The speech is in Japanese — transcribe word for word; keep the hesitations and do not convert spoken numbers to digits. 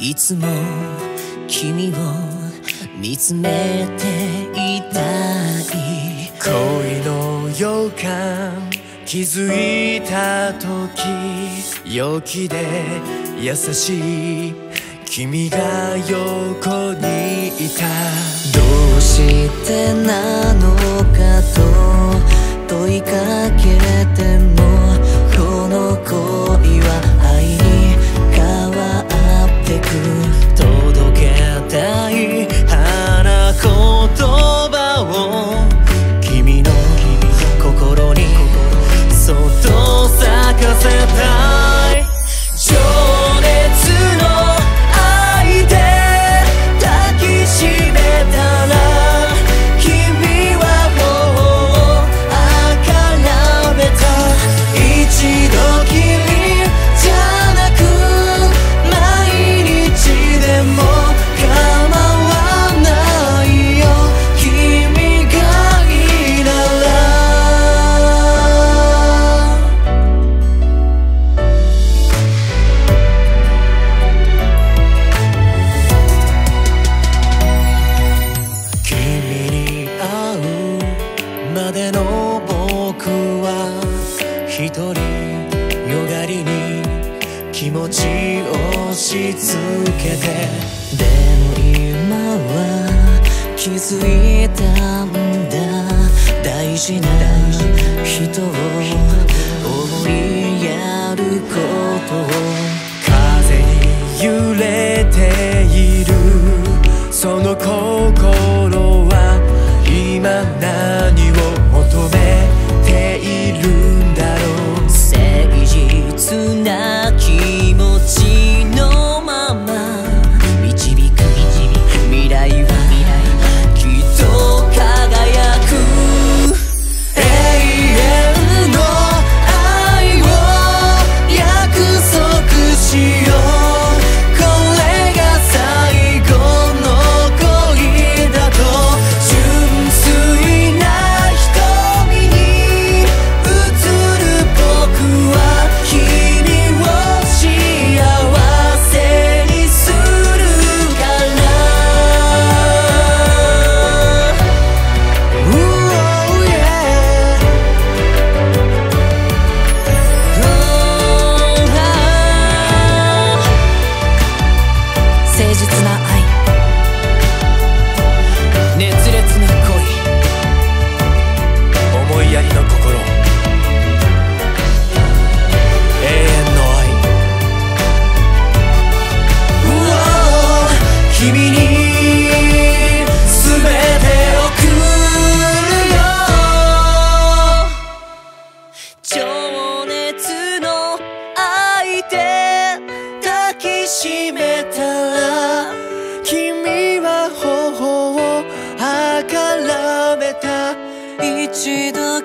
いつも君を見つめていたい。 恋の予感気づいた時、陽気で優しい君が横にいた。 どうしてなのかと問いかけても、この恋は愛に変わってく。届けたい花言葉を君の心にそっと咲かせたい。情熱の愛で抱きしめたら、君はもう諦めた。一度きりじゃなく毎日でも構わないよ、君がいいなら。君に会うまでの僕は一人よがりに気持ちをしつけて、でも今は気づいたんだ。大事な人を思いやることを。 風に揺れているその心は今何を求めているんだろう。 誠実な気持ちのまま導く未来はきっと輝く。永遠の愛を約束しよう。これが最後の恋だと。純粋な瞳に映る僕は君を幸せにするから。Oh yeah. Oh, ah. 誠実な愛、熱烈な恋、 思いやりの心、永遠の愛。 うおー、君に全てを送るよ。情熱の愛で抱きしめたら、君は頬をあからめた。一度